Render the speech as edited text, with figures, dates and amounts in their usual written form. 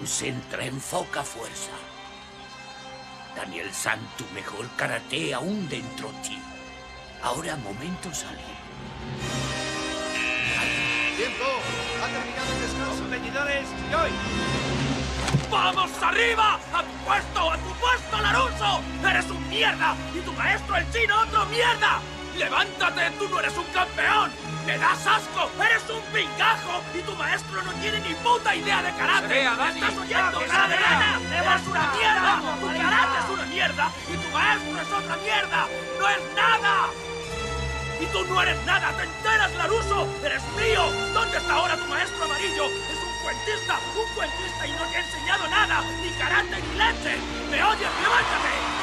Concentra, enfoca fuerza. Daniel-san, tu mejor karate aún dentro de ti. Ahora momento salir. ¡Tiempo! ¡Ha terminado el descanso! ¡Competidores, y hoy! ¡Vamos arriba! ¡A tu puesto, Laruso! ¡Eres un mierda! ¡Y tu maestro, el chino, otro mierda! ¡Levántate! ¡Tú no eres un campeón! ¡Me das asco! ¡Eres un pingajo! ¡Y tu maestro no tiene ni puta idea de karate! ¿Me estás oyendo? ¡Nada! ¡Eres una mierda! ¡Tu karate es una mierda! ¡Y tu maestro es otra mierda! ¡No es nada! ¡Y tú no eres nada! ¿Te enteras, Laruso? ¡Eres mío! ¿Dónde está ahora tu maestro amarillo? ¡Es un cuentista y no te ha enseñado nada! ¡Ni karate ni leche! ¿Me oyes? ¡Levántate!